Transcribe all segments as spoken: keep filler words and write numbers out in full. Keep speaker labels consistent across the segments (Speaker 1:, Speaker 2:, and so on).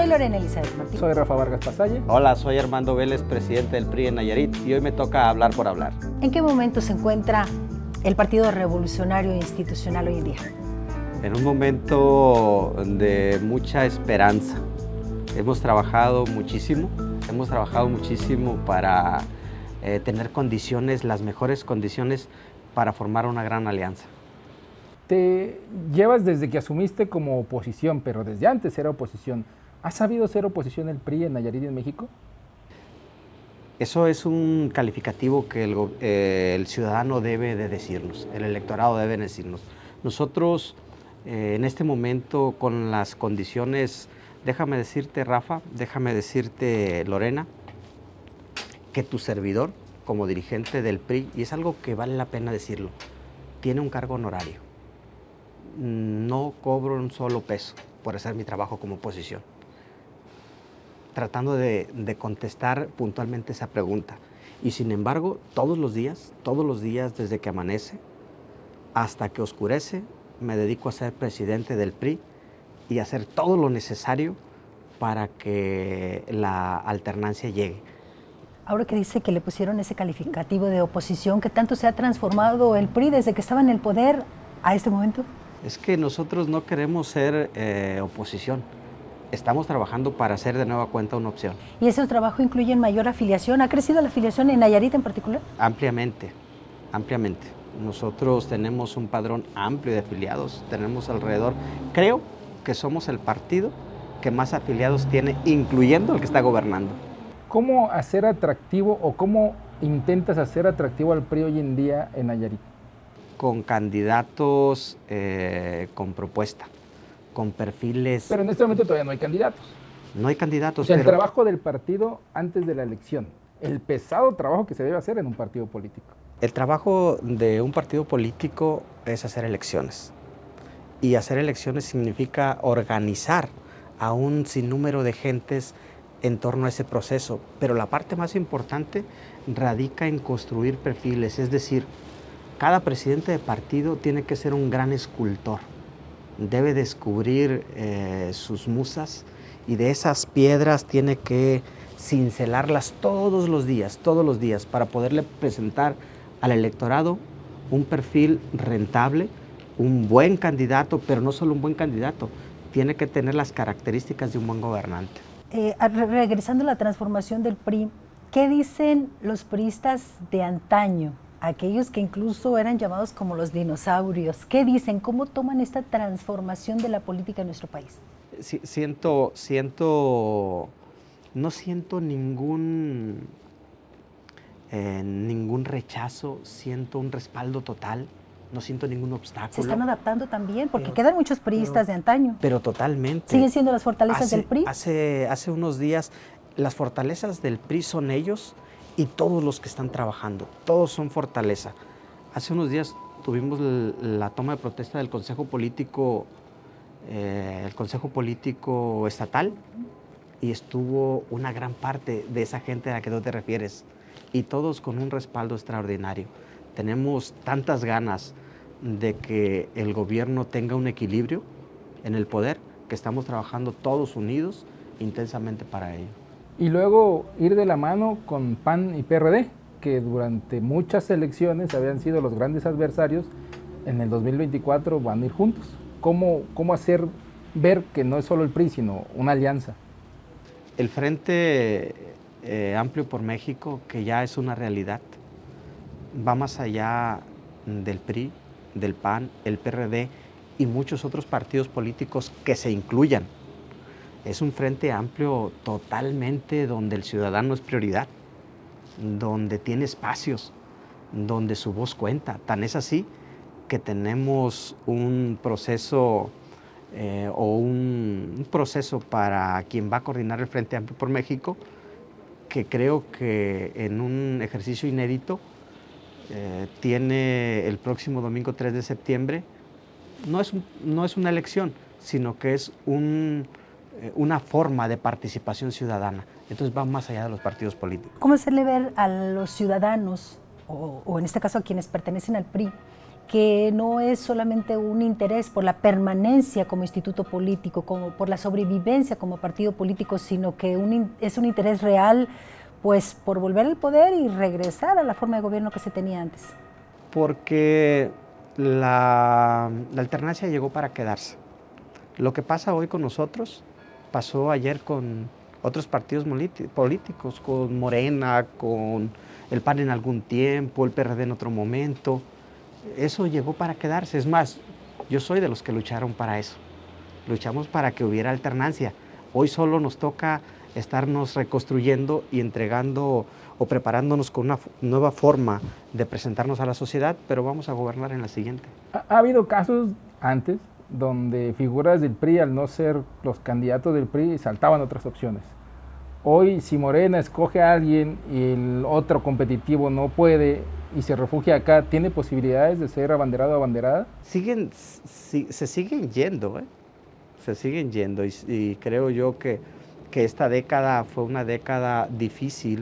Speaker 1: Lorena Elizabeth Martínez.
Speaker 2: Soy Rafa Vargas Pasalle.
Speaker 3: Hola, soy Armando Vélez, presidente del P R I en Nayarit, y hoy me toca hablar por hablar.
Speaker 1: ¿En qué momento se encuentra el Partido Revolucionario Institucional hoy en día?
Speaker 3: En un momento de mucha esperanza. Hemos trabajado muchísimo, hemos trabajado muchísimo para eh, tener condiciones, las mejores condiciones para formar una gran alianza.
Speaker 2: Te llevas desde que asumiste como oposición, pero desde antes era oposición. ¿Ha sabido ser oposición el P R I en Nayarit y en México?
Speaker 3: Eso es un calificativo que el, eh, el ciudadano debe de decirnos, el electorado debe decirnos. Nosotros, eh, en este momento, con las condiciones, déjame decirte, Rafa, déjame decirte, Lorena, que tu servidor, como dirigente del P R I, y es algo que vale la pena decirlo, tiene un cargo honorario. No cobro un solo peso por hacer mi trabajo como oposición. Tratando de, de contestar puntualmente esa pregunta. Y sin embargo, todos los días, todos los días desde que amanece hasta que oscurece, me dedico a ser presidente del P R I y hacer todo lo necesario para que la alternancia llegue.
Speaker 1: Ahora que dice que le pusieron ese calificativo de oposición, ¿qué tanto se ha transformado el P R I desde que estaba en el poder a este momento?
Speaker 3: Es que nosotros no queremos ser eh, oposición. Estamos trabajando para hacer de nueva cuenta una opción.
Speaker 1: ¿Y ese trabajo incluye mayor afiliación? ¿Ha crecido la afiliación en Nayarit en particular?
Speaker 3: Ampliamente, ampliamente. Nosotros tenemos un padrón amplio de afiliados, tenemos alrededor, creo que somos el partido que más afiliados tiene, incluyendo el que está gobernando.
Speaker 2: ¿Cómo hacer atractivo o cómo intentas hacer atractivo al P R I hoy en día en Nayarit?
Speaker 3: Con candidatos eh, con propuesta, con perfiles...
Speaker 2: Pero en este momento todavía no hay candidatos.
Speaker 3: No hay candidatos,
Speaker 2: o sea,
Speaker 3: pero...
Speaker 2: el trabajo del partido antes de la elección, el pesado trabajo que se debe hacer en un partido político.
Speaker 3: El trabajo de un partido político es hacer elecciones. Y hacer elecciones significa organizar a un sinnúmero de gentes en torno a ese proceso. Pero la parte más importante radica en construir perfiles, es decir, cada presidente de partido tiene que ser un gran escultor. Debe descubrir eh, sus musas y de esas piedras tiene que cincelarlas todos los días, todos los días, para poderle presentar al electorado un perfil rentable, un buen candidato, pero no solo un buen candidato, tiene que tener las características de un buen gobernante.
Speaker 1: Eh, regresando a la transformación del P R I, ¿qué dicen los priistas de antaño? Aquellos que incluso eran llamados como los dinosaurios. ¿Qué dicen? ¿Cómo toman esta transformación de la política en nuestro país?
Speaker 3: Sí, siento, siento, no siento ningún, eh, ningún rechazo, siento un respaldo total, no siento ningún obstáculo.
Speaker 1: ¿Se están adaptando también? Porque
Speaker 3: pero,
Speaker 1: quedan muchos priistas de antaño.
Speaker 3: Pero totalmente.
Speaker 1: ¿Siguen siendo las fortalezas
Speaker 3: hace,
Speaker 1: del P R I?
Speaker 3: Hace, hace unos días, las fortalezas del P R I son ellos y todos los que están trabajando, todos son fortaleza. Hace unos días tuvimos la toma de protesta del Consejo Político, eh, el Consejo Político Estatal, y estuvo una gran parte de esa gente a la que tú te refieres, y todos con un respaldo extraordinario. Tenemos tantas ganas de que el gobierno tenga un equilibrio en el poder, que estamos trabajando todos unidos intensamente para ello.
Speaker 2: Y luego ir de la mano con P A N y P R D, que durante muchas elecciones habían sido los grandes adversarios, en el dos mil veinticuatro van a ir juntos. ¿Cómo, cómo hacer ver que no es solo el P R I, sino una alianza?
Speaker 3: El Frente eh, Amplio por México, que ya es una realidad, va más allá del P R I, del P A N, el P R D y muchos otros partidos políticos que se incluyan. Es un frente amplio totalmente donde el ciudadano es prioridad, donde tiene espacios, donde su voz cuenta. Tan es así que tenemos un proceso eh, o un, un proceso para quien va a coordinar el Frente Amplio por México, que creo que en un ejercicio inédito eh, tiene el próximo domingo tres de septiembre, no es, un, no es una elección, sino que es un... una forma de participación ciudadana. Entonces va más allá de los partidos políticos.
Speaker 1: ¿Cómo hacerle ver a los ciudadanos, o, o en este caso a quienes pertenecen al P R I, que no es solamente un interés por la permanencia como instituto político, como por la sobrevivencia como partido político, sino que un, es un interés real pues por volver al poder y regresar a la forma de gobierno que se tenía antes.
Speaker 3: Porque la, la alternancia llegó para quedarse. Lo que pasa hoy con nosotros, pasó ayer con otros partidos políticos, con Morena, con el P A N en algún tiempo, el P R D en otro momento. Eso llegó para quedarse. Es más, yo soy de los que lucharon para eso. Luchamos para que hubiera alternancia. Hoy solo nos toca estarnos reconstruyendo y entregando o preparándonos con una nueva forma de presentarnos a la sociedad, pero vamos a gobernar en la siguiente.
Speaker 2: Ha, ha habido casos antes donde figuras del P R I, al no ser los candidatos del P R I, saltaban otras opciones. Hoy, si Morena escoge a alguien y el otro competitivo no puede y se refugia acá, ¿tiene posibilidades de ser abanderado o abanderada?
Speaker 3: Siguen, si, se siguen yendo, ¿eh? Se siguen yendo y, y creo yo que, que esta década fue una década difícil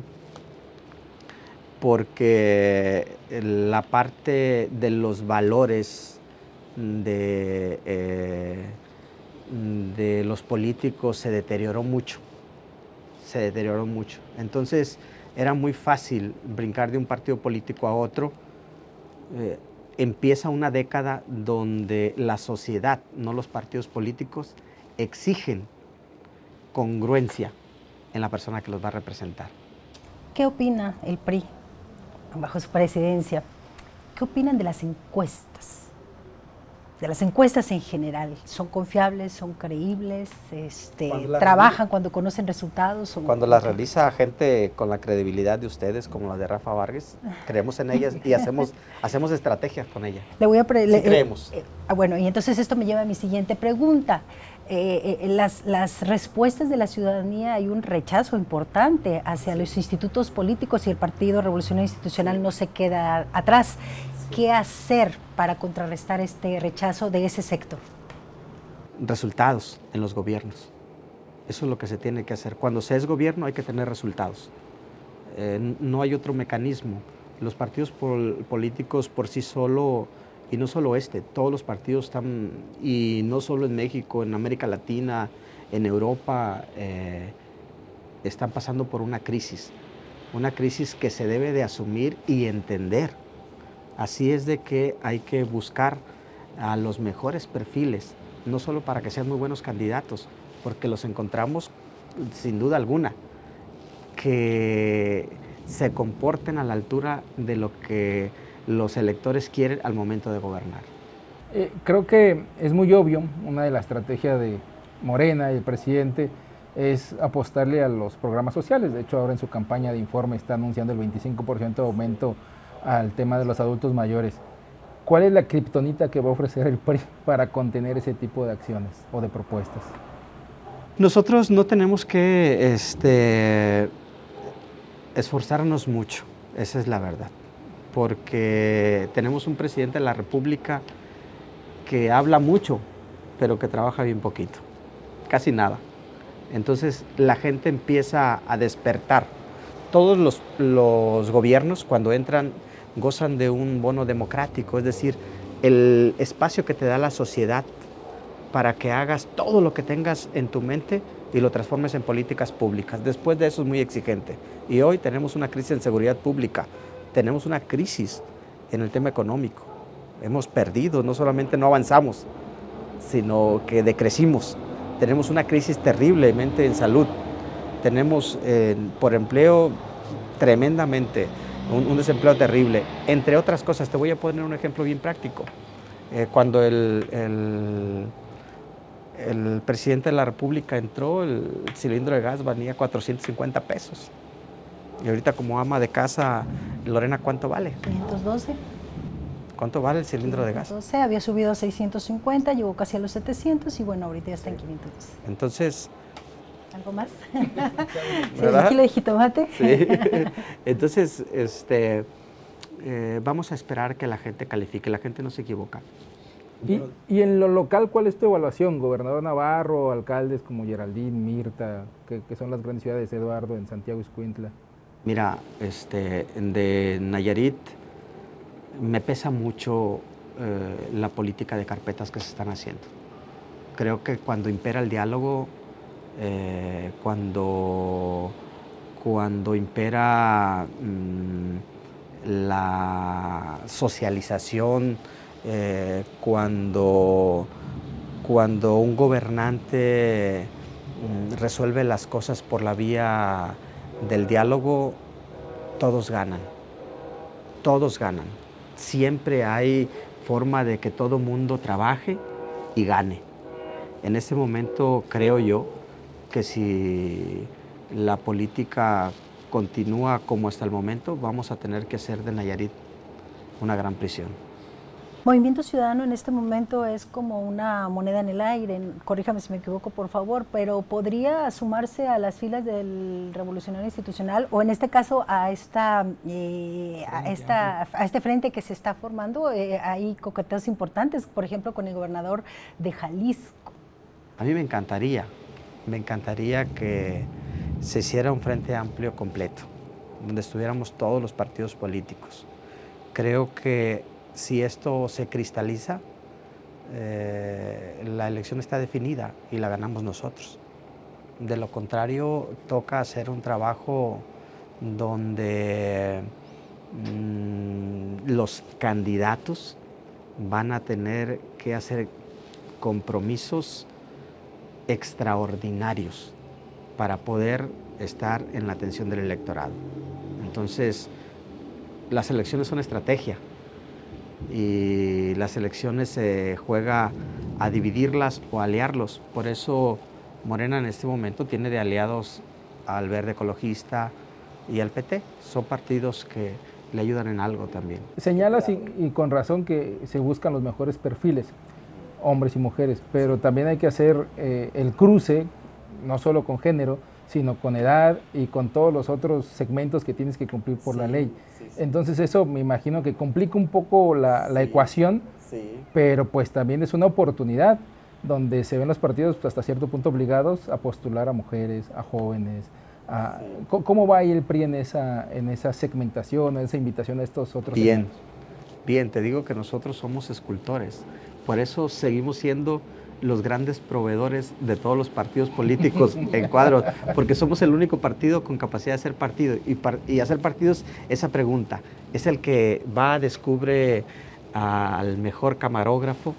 Speaker 3: porque la parte de los valores de, eh, de los políticos se deterioró mucho, se deterioró mucho. Entonces era muy fácil brincar de un partido político a otro. Eh, empieza una década donde la sociedad, no los partidos políticos, exigen congruencia en la persona que los va a representar.
Speaker 1: ¿Qué opina el P R I bajo su presidencia? ¿Qué opinan de las encuestas? De las encuestas en general, ¿son confiables, son creíbles, este, trabajan cuando conocen resultados? O
Speaker 3: cuando las realiza gente con la credibilidad de ustedes, como la de Rafa Vargas, creemos en ellas y hacemos, hacemos estrategias con ellas.
Speaker 1: Le voy a pre
Speaker 3: sí
Speaker 1: le,
Speaker 3: creemos.
Speaker 1: Eh, eh, bueno, y entonces esto me lleva a mi siguiente pregunta. Eh, eh, las, las respuestas de la ciudadanía, hay un rechazo importante hacia sí. los institutos políticos y el Partido Revolucionario Institucional sí. no se queda atrás. ¿Qué hacer para contrarrestar este rechazo de ese sector?
Speaker 3: Resultados en los gobiernos. Eso es lo que se tiene que hacer. Cuando se es gobierno hay que tener resultados. Eh, no hay otro mecanismo. Los partidos pol políticos por sí solo, y no solo este, todos los partidos están, y no solo en México, en América Latina, en Europa, eh, están pasando por una crisis. Una crisis que se debe de asumir y entender. Así es de que hay que buscar a los mejores perfiles, no solo para que sean muy buenos candidatos, porque los encontramos sin duda alguna, que se comporten a la altura de lo que los electores quieren al momento de gobernar.
Speaker 2: Eh, creo que es muy obvio, una de las estrategias de Morena y el presidente es apostarle a los programas sociales. De hecho, ahora en su campaña de informe está anunciando el veinticinco por ciento de aumento al tema de los adultos mayores. ¿Cuál es la kriptonita que va a ofrecer el P R I para contener ese tipo de acciones o de propuestas?
Speaker 3: Nosotros no tenemos que este, esforzarnos mucho, esa es la verdad, porque tenemos un presidente de la República que habla mucho, pero que trabaja bien poquito, casi nada. Entonces la gente empieza a despertar. Todos los, los gobiernos cuando entran gozan de un bono democrático, es decir, el espacio que te da la sociedad para que hagas todo lo que tengas en tu mente y lo transformes en políticas públicas. Después de eso es muy exigente. Y hoy tenemos una crisis en seguridad pública, tenemos una crisis en el tema económico. Hemos perdido, no solamente no avanzamos, sino que decrecimos. Tenemos una crisis terriblemente en salud. Tenemos eh, por empleo tremendamente, un, un desempleo terrible. Entre otras cosas, te voy a poner un ejemplo bien práctico. Eh, cuando el, el, el presidente de la República entró, el cilindro de gas valía cuatrocientos cincuenta pesos. Y ahorita como ama de casa, Lorena, ¿cuánto vale?
Speaker 1: quinientos doce.
Speaker 3: ¿Cuánto vale el cilindro de gas?
Speaker 1: quinientos doce, había subido a seiscientos cincuenta, llegó casi a los setecientos y bueno, ahorita ya está en quinientos doce.
Speaker 3: Entonces...
Speaker 1: ¿Algo más? ¿Sí, un kilo de jitomate?
Speaker 3: Sí. Entonces, este, eh, vamos a esperar que la gente califique, la gente no se equivoca.
Speaker 2: Y, y en lo local, ¿cuál es tu evaluación? Gobernador Navarro, alcaldes como Geraldine, Mirta, que, que son las grandes ciudades, Eduardo, en Santiago Ixcuintla.
Speaker 3: Mira, este, de Nayarit me pesa mucho eh, la política de carpetas que se están haciendo. Creo que cuando impera el diálogo, eh, cuando, cuando impera mmm, la socialización, eh, cuando, cuando un gobernante mmm, resuelve las cosas por la vía del diálogo, todos ganan, todos ganan. Siempre hay forma de que todo mundo trabaje y gane. En este momento creo yo que si la política continúa como hasta el momento, vamos a tener que hacer de Nayarit una gran prisión.
Speaker 1: Movimiento Ciudadano en este momento es como una moneda en el aire, corríjame si me equivoco por favor, pero ¿podría sumarse a las filas del Revolucionario Institucional o en este caso a, esta, eh, a, esta, a este frente que se está formando? Eh, hay coqueteos importantes, por ejemplo con el gobernador de Jalisco.
Speaker 3: A mí me encantaría, me encantaría que se hiciera un frente amplio completo, donde estuviéramos todos los partidos políticos. Creo que si esto se cristaliza, eh, la elección está definida y la ganamos nosotros. De lo contrario, toca hacer un trabajo donde mmm, los candidatos van a tener que hacer compromisos extraordinarios para poder estar en la atención del electorado. Entonces, las elecciones son estrategia y las elecciones se juega a dividirlas o aliarlos. Por eso Morena en este momento tiene de aliados al Verde Ecologista y al P T. Son partidos que le ayudan en algo también.
Speaker 2: Señalas y, y con razón que se buscan los mejores perfiles, hombres y mujeres, pero también hay que hacer eh, el cruce, no solo con género, sino con edad y con todos los otros segmentos que tienes que cumplir por sí, la ley. Sí, sí. Entonces eso me imagino que complica un poco la, sí, la ecuación, sí. Pero pues también es una oportunidad donde se ven los partidos pues, hasta cierto punto obligados a postular a mujeres, a jóvenes. A, sí. ¿Cómo va ahí el P R I en esa, en esa segmentación, en esa invitación a estos otros
Speaker 3: Bien,
Speaker 2: segmentos?
Speaker 3: Bien, te digo que nosotros somos escultores, por eso seguimos siendo los grandes proveedores de todos los partidos políticos en cuadros, porque somos el único partido con capacidad de hacer partido. Y, par y hacer partidos, esa pregunta, es el que va, descubre al mejor camarógrafo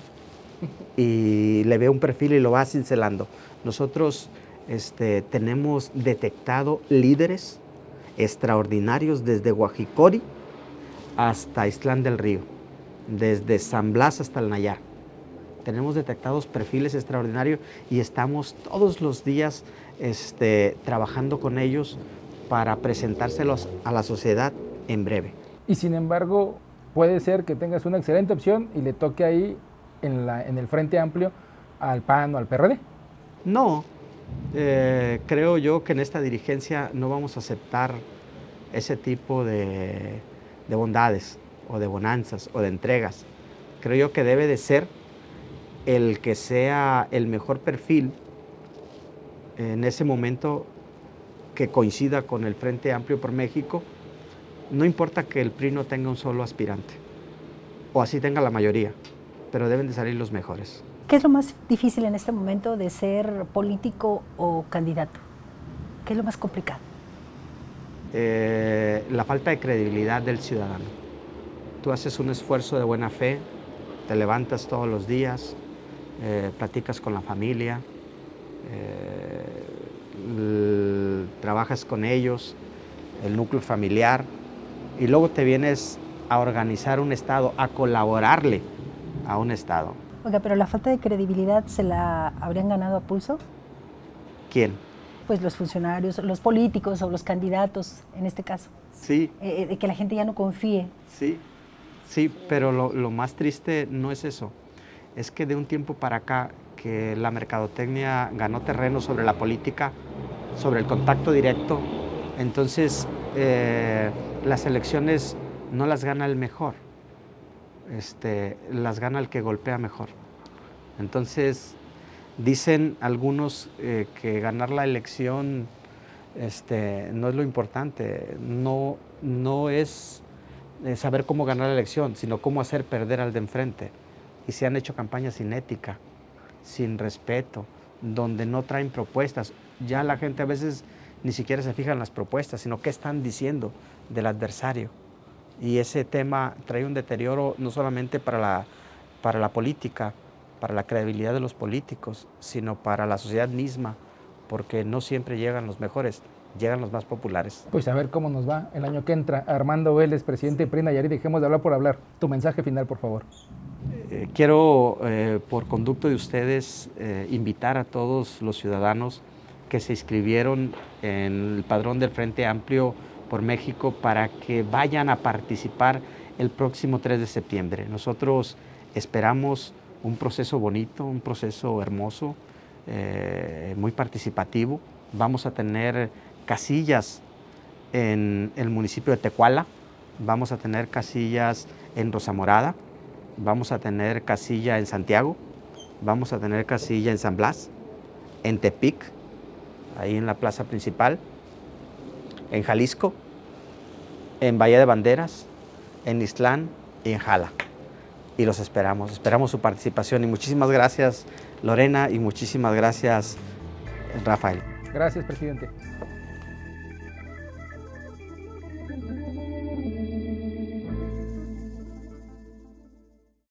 Speaker 3: y le ve un perfil y lo va cincelando. Nosotros este, tenemos detectado líderes extraordinarios desde Guajicori hasta Islán del Río, desde San Blas hasta el Nayar. Tenemos detectados perfiles extraordinarios y estamos todos los días este, trabajando con ellos para presentárselos a la sociedad en breve.
Speaker 2: Y sin embargo, puede ser que tengas una excelente opción y le toque ahí en, la, en el Frente Amplio al P A N o al P R D.
Speaker 3: No, eh, creo yo que en esta dirigencia no vamos a aceptar ese tipo de, de bondades o de bonanzas o de entregas. Creo yo que debe de ser el que sea el mejor perfil en ese momento que coincida con el Frente Amplio por México. No importa que el P R I no tenga un solo aspirante, o así tenga la mayoría, pero deben de salir los mejores.
Speaker 1: ¿Qué es lo más difícil en este momento de ser político o candidato? ¿Qué es lo más complicado?
Speaker 3: Eh, la falta de credibilidad del ciudadano. Tú haces un esfuerzo de buena fe, te levantas todos los días, eh, platicas con la familia, eh, trabajas con ellos, el núcleo familiar, y luego te vienes a organizar un Estado, a colaborarle a un Estado.
Speaker 1: Oiga, pero la falta de credibilidad, ¿se la habrían ganado a pulso?
Speaker 3: ¿Quién?
Speaker 1: Pues los funcionarios, los políticos o los candidatos, en este caso.
Speaker 3: Sí.
Speaker 1: Eh, de que la gente ya no confíe.
Speaker 3: Sí, sí, pero lo, lo más triste no es eso. Es que de un tiempo para acá, que la mercadotecnia ganó terreno sobre la política, sobre el contacto directo, entonces eh, las elecciones no las gana el mejor, este, las gana el que golpea mejor. Entonces, dicen algunos eh, que ganar la elección este, no es lo importante, no, no es eh, saber cómo ganar la elección, sino cómo hacer perder al de enfrente. Y se han hecho campañas sin ética, sin respeto, donde no traen propuestas. Ya la gente a veces ni siquiera se fija en las propuestas, sino qué están diciendo del adversario. Y ese tema trae un deterioro no solamente para la, para la política, para la credibilidad de los políticos, sino para la sociedad misma, porque no siempre llegan los mejores, llegan los más populares.
Speaker 2: Pues a ver cómo nos va el año que entra. Armando Vélez, presidente de P R I Nayarit, dejemos de hablar por hablar. Tu mensaje final, por favor.
Speaker 3: Eh, quiero, eh, por conducto de ustedes, eh, invitar a todos los ciudadanos que se inscribieron en el padrón del Frente Amplio por México para que vayan a participar el próximo tres de septiembre. Nosotros esperamos un proceso bonito, un proceso hermoso, eh, muy participativo. Vamos a tener casillas en el municipio de Tecuala, vamos a tener casillas en Rosa Morada, vamos a tener casilla en Santiago, vamos a tener casilla en San Blas, en Tepic, ahí en la plaza principal, en Jalisco, en Bahía de Banderas, en Ixtlán y en Jala. Y los esperamos, esperamos su participación. Y muchísimas gracias, Lorena, y muchísimas gracias, Rafael.
Speaker 2: Gracias, presidente.